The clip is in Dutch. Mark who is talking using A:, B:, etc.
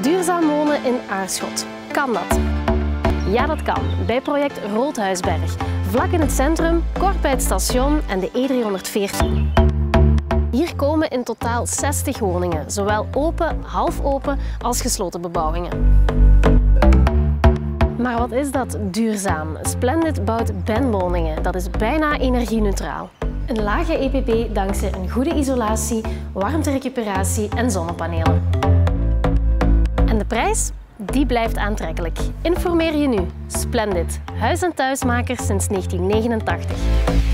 A: Duurzaam wonen in Aarschot. Kan dat? Ja, dat kan. Bij project Roodhuisberg. Vlak in het centrum, kort bij het station en de E314. Hier komen in totaal 60 woningen, zowel open, half open als gesloten bebouwingen. Maar wat is dat duurzaam? Splendid bouwt BEN-woningen. Dat is bijna energie-neutraal. Een lage EPP dankzij een goede isolatie, warmterecuperatie en zonnepanelen. En de prijs? Die blijft aantrekkelijk. Informeer je nu. Splendid. Huis- en thuismaker sinds 1989.